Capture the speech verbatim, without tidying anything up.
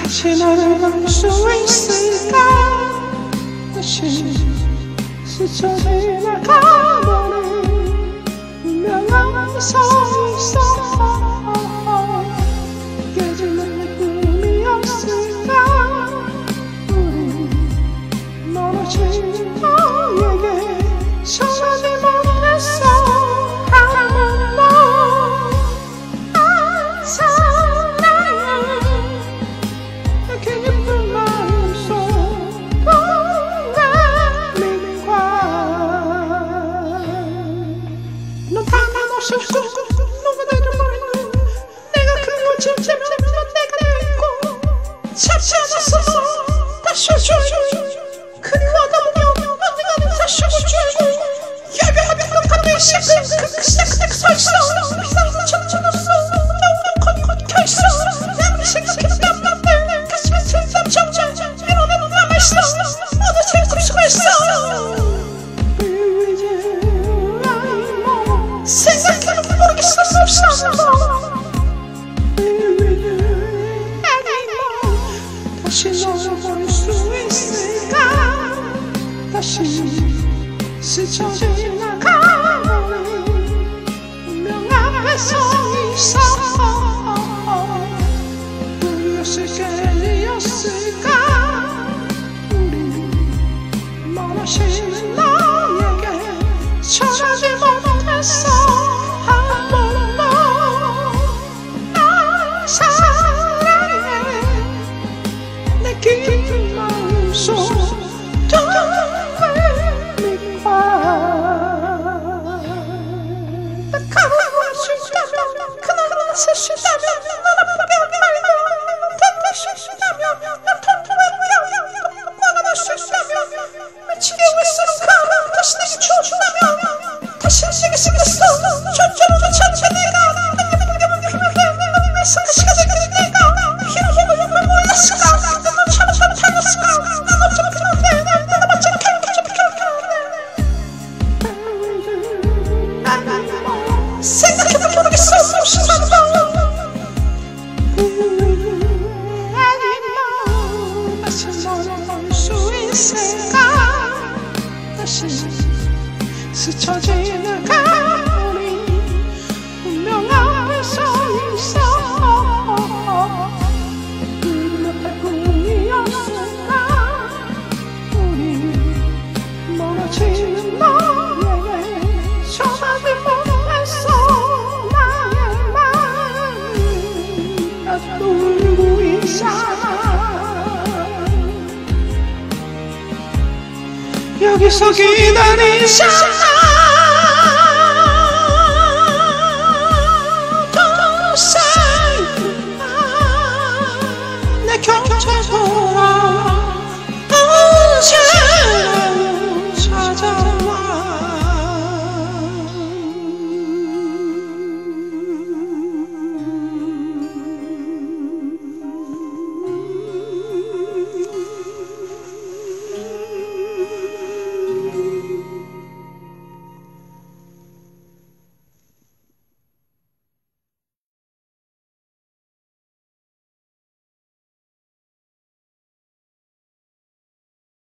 다시 너를 볼 수 있을까? 다시 스쳐 지나가버린 운명한 이성이 있어. 깨지는 내 꿈이었을까? 우리 멀어진 너에게 전하지 못했어. 아무도 안 사랑해. 그 깊은 마음속 동감님과 넌 변함없이 웃고 누구나도 모르는 내가 그걸 진짜면 내가 되고 찾지 않았어. 다시 오줘요. 그리워하다 보면 언젠가는 다시 오줘요. 예배하면 넌 내 시간 그 시작 그대로 서 있어. 비상도 천천없어. 나 우리 곧 켜있어. 아무리 생각해도 땀난데 가슴에 진짜 정정 이러면 남아있어. 모두 재밌을 수가 있어. 생각해도 모르겠어. 없어. 다시 너를 볼 수 있을까? 다시 스쳐 지나가버린 운명 앞에 서 있어. 우리였을까 아니었을까? 우리 멀어지는 너에게 전하지 못했어. 아무도 날 사랑해. 내 깊은 마음속 동감님과 나 가보고 싶다면 그날은 살 수 있다면 넌 아프게 말고 넌 수 있다면 난 통통하고요. 화가 날 수 있다면 미치게 웨스런가 다시 내게 주어준다면 다시 내게 생겼어. 저절로 찾아 내가 내 상가시가 되게 내가 길어보고 욕을 몰랐을까? 넌 참아 참아 참았을까? 난 어쩌면 그런데 내가 맞잖아. 생각해도 모르겠어. 무슨 말도 다시 너를 볼 수 있을까? 다시 스쳐 지나가버린 운명 앞에 서 있어. 그렇게 꿈이었을까? 우리 멀어지는 너에게 전하지 못했어. 나의 마음이 나도 울고 있어. 여기서 기다리잖아.